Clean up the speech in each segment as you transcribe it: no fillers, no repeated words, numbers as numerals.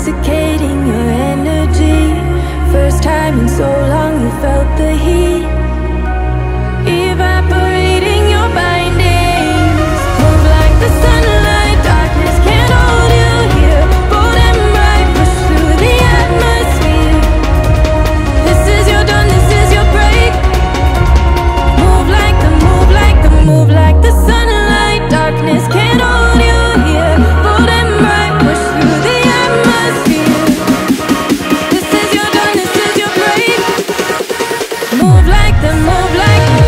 intoxicating your energy. First time in so long you felt the heat evaporating your bindings. Move like the sunlight, darkness can't hold you here. Bold and bright, push through the atmosphere. This is your dawn, this is your break. Move like the, move like the, move like the sunlight, darkness can't hold you here. Bold and bright, push through the atmosphere. This is your dawn, this is your break. Move like the, move like the.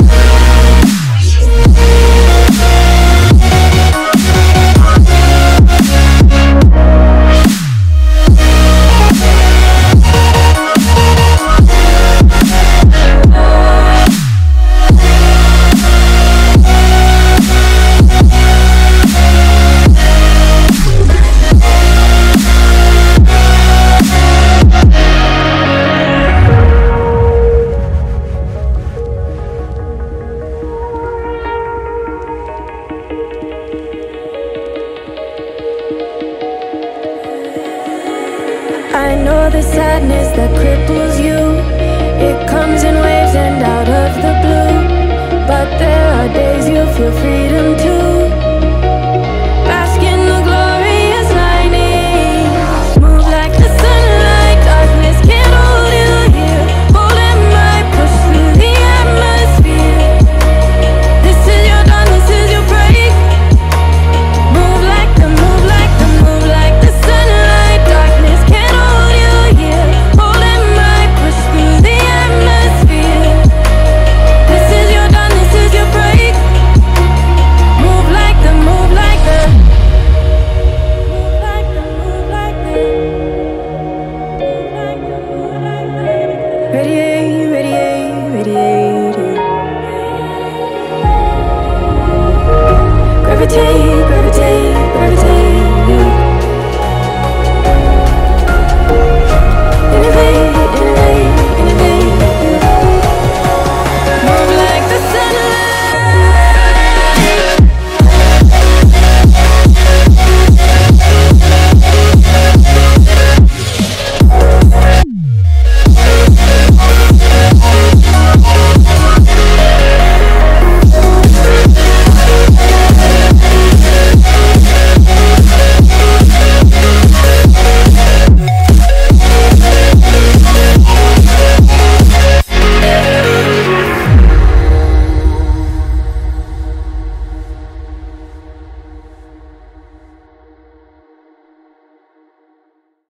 I know the sadness that cripples you. It comes in waves and out of the blue. But there are days you feel freedom